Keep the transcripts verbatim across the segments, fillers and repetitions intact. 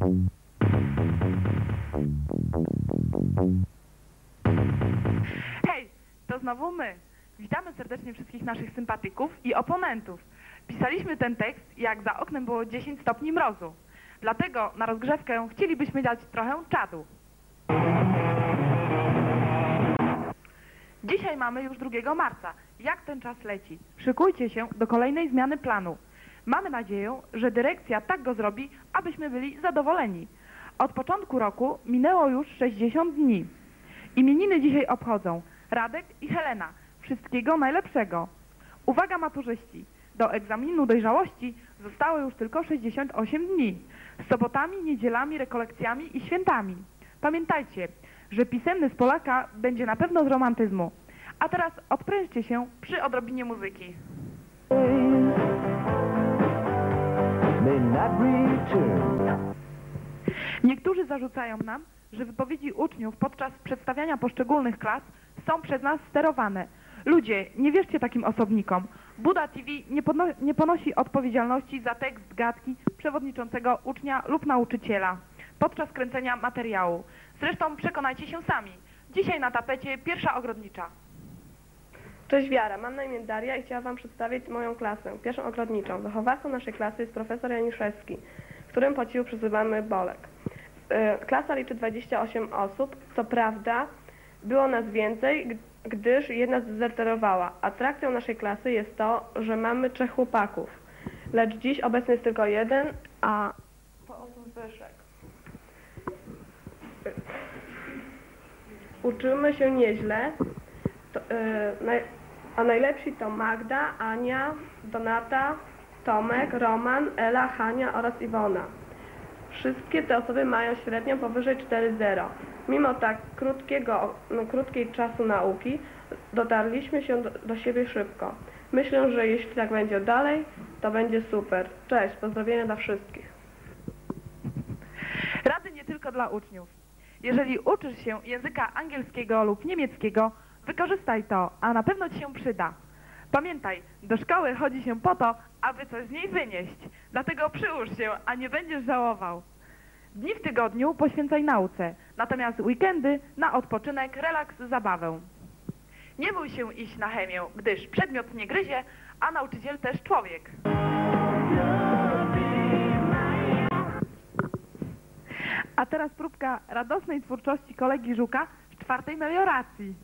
Hej, to znowu my. Witamy serdecznie wszystkich naszych sympatyków i oponentów. Pisaliśmy ten tekst, jak za oknem było dziesięć stopni mrozu. Dlatego na rozgrzewkę chcielibyśmy dać trochę czadu. Dzisiaj mamy już drugiego marca. Jak ten czas leci? Szykujcie się do kolejnej zmiany planu. Mamy nadzieję, że dyrekcja tak go zrobi, abyśmy byli zadowoleni. Od początku roku minęło już sześćdziesiąt dni. Imieniny dzisiaj obchodzą Radek i Helena. Wszystkiego najlepszego. Uwaga maturzyści, do egzaminu dojrzałości zostało już tylko sześćdziesiąt osiem dni. Z sobotami, niedzielami, rekolekcjami i świętami. Pamiętajcie, że pisemny z Polaka będzie na pewno z romantyzmu. A teraz odprężcie się przy odrobinie muzyki. Niektórzy zarzucają nam, że wypowiedzi uczniów podczas przedstawiania poszczególnych klas są przez nas sterowane. Ludzie, nie wierzcie takim osobnikom. Buda T V nie, podno nie ponosi odpowiedzialności za tekst gadki przewodniczącego ucznia lub nauczyciela podczas kręcenia materiału. Zresztą przekonajcie się sami. Dzisiaj na tapecie pierwsza ogrodnicza. Cześć Wiara, mam na imię Daria i chciałam Wam przedstawić moją klasę, pierwszą ogrodniczą. Wychowawcą naszej klasy jest profesor Janiszewski, którym po cichu przezywamy Bolek. Yy, klasa liczy dwadzieścia osiem osób, co prawda było nas więcej, gdyż jedna zdezerterowała. Atrakcją naszej klasy jest to, że mamy trzech chłopaków, lecz dziś obecny jest tylko jeden, a to oto Zbyszek. Uczymy się nieźle, to, yy, naj, a najlepsi to Magda, Ania, Donata, Tomek, Roman, Ela, Hania oraz Iwona. Wszystkie te osoby mają średnią powyżej cztery zero. Mimo tak krótkiego, no, krótkiej czasu nauki dotarliśmy się do, do siebie szybko. Myślę, że jeśli tak będzie dalej, to będzie super. Cześć, pozdrowienia dla wszystkich. Rady nie tylko dla uczniów. Jeżeli uczysz się języka angielskiego lub niemieckiego, wykorzystaj to, a na pewno Ci się przyda. Pamiętaj, do szkoły chodzi się po to, aby coś z niej wynieść. Dlatego przyłóż się, a nie będziesz żałował. Dni w tygodniu poświęcaj nauce, natomiast weekendy na odpoczynek, relaks, zabawę. Nie bój się iść na chemię, gdyż przedmiot nie gryzie, a nauczyciel też człowiek. A teraz próbka radosnej twórczości kolegi Żuka z czwartej melioracji.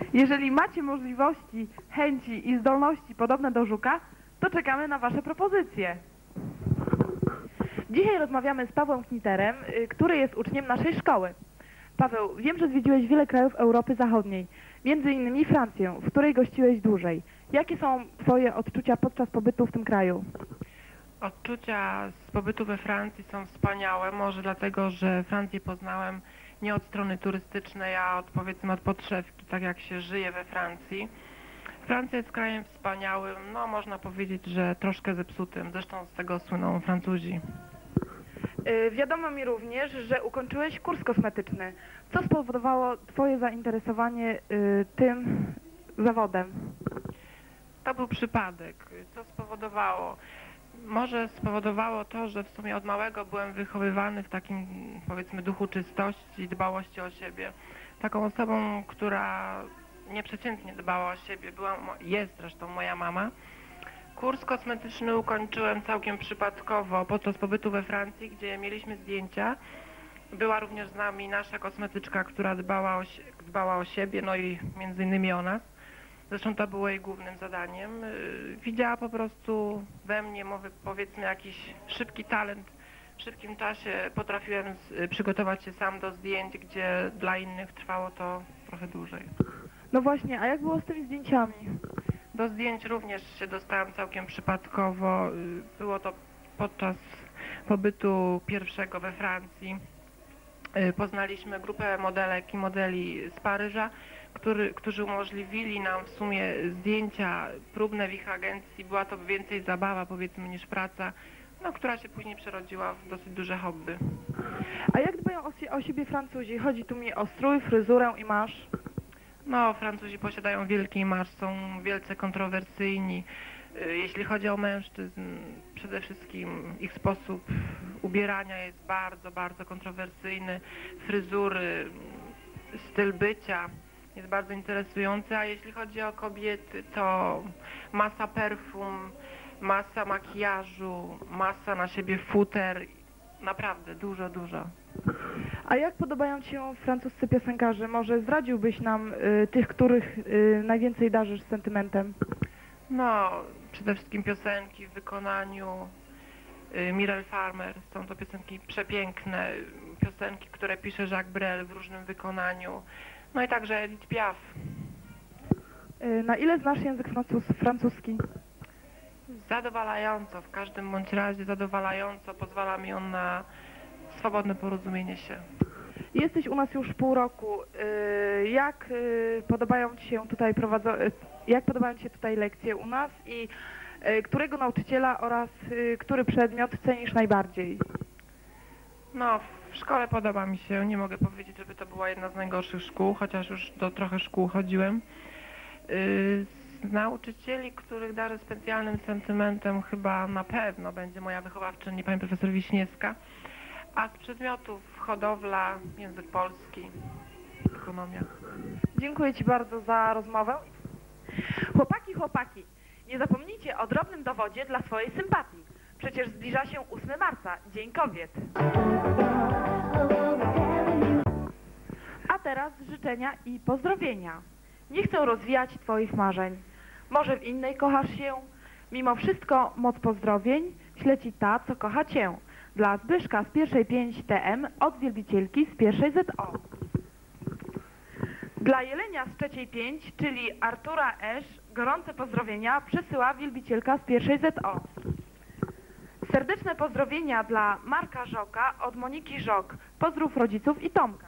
Jeżeli macie możliwości, chęci i zdolności podobne do Żuka, to czekamy na Wasze propozycje. Dzisiaj rozmawiamy z Pawłem Kniterem, y, który jest uczniem naszej szkoły. Paweł, wiem, że zwiedziłeś wiele krajów Europy Zachodniej, między innymi Francję, w której gościłeś dłużej. Jakie są Twoje odczucia podczas pobytu w tym kraju? Odczucia z pobytu we Francji są wspaniałe, może dlatego, że Francję poznałem nie od strony turystycznej, a od, powiedzmy od podszewki, tak jak się żyje we Francji. Francja jest krajem wspaniałym, no można powiedzieć, że troszkę zepsutym, zresztą z tego słyną Francuzi. Y, wiadomo mi również, że ukończyłeś kurs kosmetyczny. Co spowodowało Twoje zainteresowanie y, tym zawodem? To był przypadek. Co spowodowało? Może spowodowało to, że w sumie od małego byłem wychowywany w takim, powiedzmy, duchu czystości, dbałości o siebie. Taką osobą, która nieprzeciętnie dbała o siebie, była, jest zresztą moja mama. Kurs kosmetyczny ukończyłem całkiem przypadkowo podczas pobytu we Francji, gdzie mieliśmy zdjęcia. Była również z nami nasza kosmetyczka, która dbała o, dbała o siebie, no i między innymi o nas. Zresztą to było jej głównym zadaniem. Widziała po prostu we mnie, powiedzmy, jakiś szybki talent. W szybkim czasie potrafiłem przygotować się sam do zdjęć, gdzie dla innych trwało to trochę dłużej. No właśnie, a jak było z tymi zdjęciami? Do zdjęć również się dostałam całkiem przypadkowo. Było to podczas pobytu pierwszego we Francji. Poznaliśmy grupę modelek i modeli z Paryża, który, którzy umożliwili nam w sumie zdjęcia próbne w ich agencji. Była to więcej zabawa, powiedzmy, niż praca, no, która się później przerodziła w dosyć duże hobby. A jak dbają o, si o siebie Francuzi? Chodzi tu mi o strój, fryzurę i masz. No, Francuzi posiadają wielki marsz, są wielce kontrowersyjni. Jeśli chodzi o mężczyzn, przede wszystkim ich sposób ubierania jest bardzo, bardzo kontrowersyjny. Fryzury, styl bycia jest bardzo interesujący, a jeśli chodzi o kobiety, to masa perfum, masa makijażu, masa na siebie futer, naprawdę dużo, dużo. A jak podobają Ci się francuscy piosenkarze? Może zdradziłbyś nam y, tych, których y, najwięcej darzysz sentymentem? No, przede wszystkim piosenki w wykonaniu y, Mireille Farmer. Są to piosenki przepiękne, piosenki, które pisze Jacques Brel w różnym wykonaniu. No i także Edith Piaf. Y, na ile znasz język francus francuski? Zadowalająco, w każdym bądź razie zadowalająco. Pozwala mi on na swobodne porozumienie się. Jesteś u nas już pół roku. Y, jak y, podobają Ci się tutaj prowadzo y, jak podobają Ci się tutaj lekcje u nas i y, którego nauczyciela oraz y, który przedmiot cenisz najbardziej? No, w szkole podoba mi się. Nie mogę powiedzieć, żeby to była jedna z najgorszych szkół, chociaż już do trochę szkół chodziłem. Y, z nauczycieli, których darzę specjalnym sentymentem, chyba na pewno będzie moja wychowawczyni, pani profesor Wiśniewska. A z przedmiotów hodowla, język polski, ekonomia. Dziękuję Ci bardzo za rozmowę. Chłopaki, chłopaki, nie zapomnijcie o drobnym dowodzie dla swojej sympatii. Przecież zbliża się ósmego marca, Dzień Kobiet. A teraz życzenia i pozdrowienia. Nie chcę rozwijać Twoich marzeń. Może w innej kochasz się? Mimo wszystko moc pozdrowień śle Ci ta, co kocha Cię. Dla Zbyszka z pierwszej pięć T M od wielbicielki z pierwszej Z O. Dla Jelenia z trzeciej pięć, czyli Artura Esz, gorące pozdrowienia przesyła wielbicielka z pierwszej Z O. Serdeczne pozdrowienia dla Marka Żoka od Moniki Żok. Pozdrów rodziców i Tomka.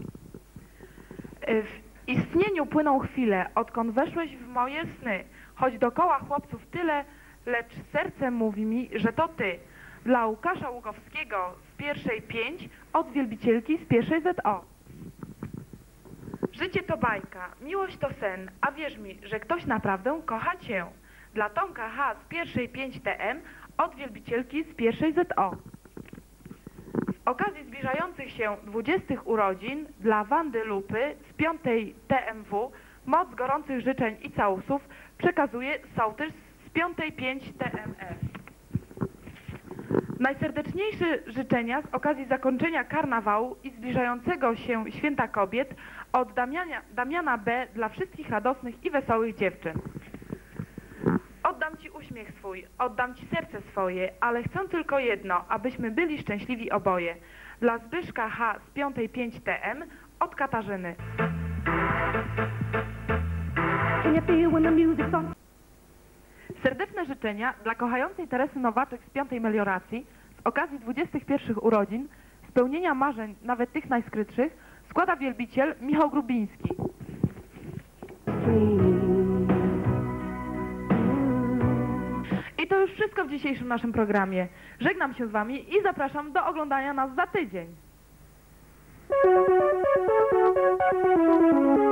W istnieniu płyną chwile, odkąd weszłeś w moje sny. Choć dokoła chłopców tyle, lecz serce mówi mi, że to ty. Dla Łukasza Łukowskiego z pierwszej pięć od wielbicielki z pierwszej Z O. Życie to bajka, miłość to sen, a wierz mi, że ktoś naprawdę kocha cię. Dla Tomka H z pierwszej pięć T M od wielbicielki z pierwszej Z O. Z okazji zbliżających się dwudziestych urodzin dla Wandy Lupy z piątej T M W moc gorących życzeń i całusów przekazuje sołtys z piątej pięć T M F. Najserdeczniejsze życzenia z okazji zakończenia karnawału i zbliżającego się Święta Kobiet od Damiania, Damiana B. dla wszystkich radosnych i wesołych dziewczyn. Oddam Ci uśmiech swój, oddam Ci serce swoje, ale chcę tylko jedno, abyśmy byli szczęśliwi oboje. Dla Zbyszka H. z piątej pięć T M od Katarzyny. Serdeczne życzenia dla kochającej Teresy Nowaczek z piątej Melioracji z okazji dwudziestych pierwszych urodzin, spełnienia marzeń, nawet tych najskrytszych, składa wielbiciel Michał Grubiński. I to już wszystko w dzisiejszym naszym programie. Żegnam się z Wami i zapraszam do oglądania nas za tydzień.